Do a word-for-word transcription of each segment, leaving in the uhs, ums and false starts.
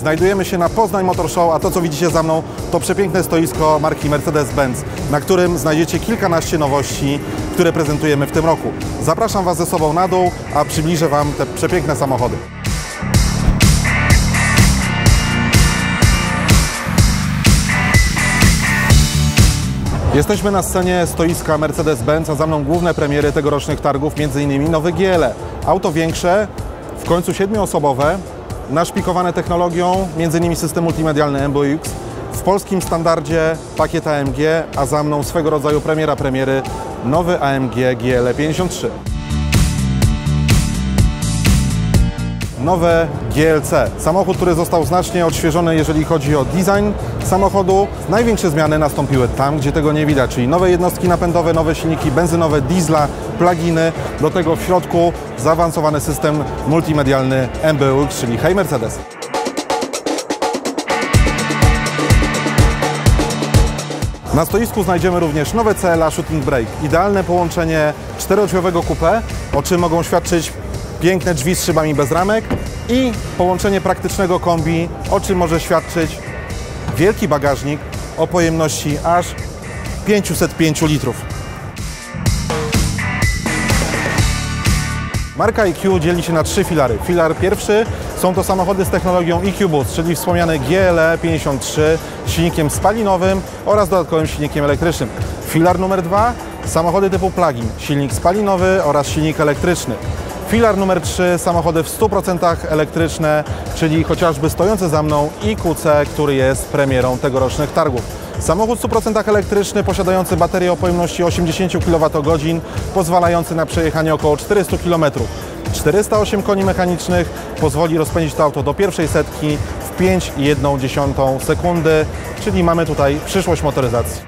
Znajdujemy się na Poznań Motor Show, a to, co widzicie za mną, to przepiękne stoisko marki Mercedes-Benz, na którym znajdziecie kilkanaście nowości, które prezentujemy w tym roku. Zapraszam Was ze sobą na dół, a przybliżę Wam te przepiękne samochody. Jesteśmy na scenie stoiska Mercedes-Benz, a za mną główne premiery tegorocznych targów, między innymi nowe G L E. Auto większe, w końcu siedmioosobowe, naszpikowane technologią, między innymi system multimedialny M B U X, w polskim standardzie pakiet A M G, a za mną swego rodzaju premiera premiery, nowy A M G G L E pięćdziesiąt trzy. Nowe G L C. Samochód, który został znacznie odświeżony, jeżeli chodzi o design samochodu. Największe zmiany nastąpiły tam, gdzie tego nie widać, czyli nowe jednostki napędowe, nowe silniki benzynowe, diesla, pluginy. Do tego w środku zaawansowany system multimedialny M B U X, czyli Hey Mercedes. Na stoisku znajdziemy również nowe C L A Shooting Brake. Idealne połączenie czterodrzwiowego coupé, o czym mogą świadczyć piękne drzwi z szybami bez ramek, i połączenie praktycznego kombi, o czym może świadczyć wielki bagażnik o pojemności aż pięćset pięć litrów. Marka E Q dzieli się na trzy filary. Filar pierwszy są to samochody z technologią E Q Boost, czyli wspomniane G L E pięćdziesiąt trzy z silnikiem spalinowym oraz dodatkowym silnikiem elektrycznym. Filar numer dwa samochody typu plug-in, silnik spalinowy oraz silnik elektryczny. Filar numer trzy samochody w stu procentach elektryczne, czyli chociażby stojące za mną I Q C, który jest premierą tegorocznych targów. Samochód w stu procentach elektryczny, posiadający baterię o pojemności osiemdziesiąt kilowatogodzin, pozwalający na przejechanie około czterystu kilometrów. czterysta osiem koni mechanicznych pozwoli rozpędzić to auto do pierwszej setki w pięć przecinek jedna sekundy, czyli mamy tutaj przyszłość motoryzacji.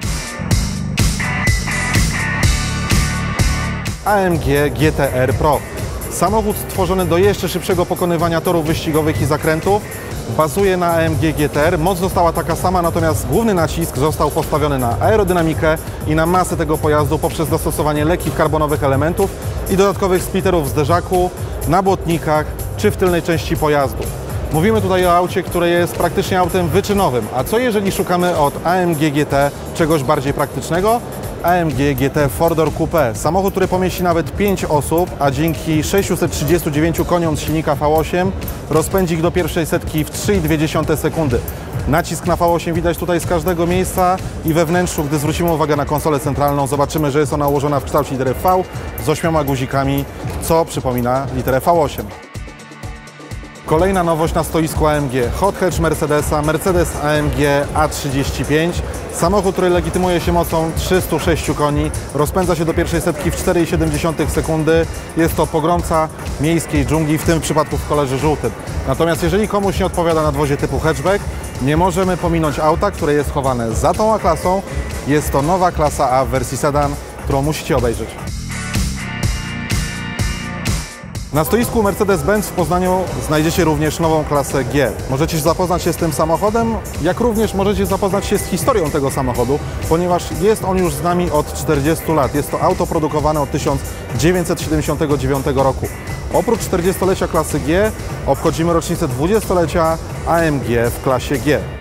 A M G G T R Pro. Samochód stworzony do jeszcze szybszego pokonywania torów wyścigowych i zakrętów. Bazuje na A M G G T R. Moc została taka sama, natomiast główny nacisk został postawiony na aerodynamikę i na masę tego pojazdu poprzez dostosowanie lekkich karbonowych elementów i dodatkowych splitterów w zderzaku, na błotnikach czy w tylnej części pojazdu. Mówimy tutaj o aucie, które jest praktycznie autem wyczynowym. A co jeżeli szukamy od A M G G T czegoś bardziej praktycznego? A M G G T cztery Door Coupé. Samochód, który pomieści nawet pięć osób, a dzięki sześciuset trzydziestu dziewięciu koniom z silnika V osiem rozpędzi ich do pierwszej setki w trzy przecinek dwie sekundy. Nacisk na V osiem widać tutaj z każdego miejsca i we wnętrzu, gdy zwrócimy uwagę na konsolę centralną, zobaczymy, że jest ona ułożona w kształcie litery V z ośmioma guzikami, co przypomina literę V osiem. Kolejna nowość na stoisku A M G. Hot hatch Mercedesa, Mercedes A M G A trzydzieści pięć. Samochód, który legitymuje się mocą trzystu sześciu koni, rozpędza się do pierwszej setki w cztery przecinek siedem sekundy. Jest to pogromca miejskiej dżungli, w tym przypadku w kolorze żółtym. Natomiast jeżeli komuś nie odpowiada nadwozie typu hatchback, nie możemy pominąć auta, które jest chowane za tą A-klasą. Jest to nowa klasa A w wersji sedan, którą musicie obejrzeć. Na stoisku Mercedes-Benz w Poznaniu znajdziecie również nową klasę G. Możecie zapoznać się z tym samochodem, jak również możecie zapoznać się z historią tego samochodu, ponieważ jest on już z nami od czterdziestu lat. Jest to auto produkowane od tysiąc dziewięćset siedemdziesiątego dziewiątego roku. Oprócz czterdziestolecia klasy G obchodzimy rocznicę dwudziestolecia A M G w klasie G.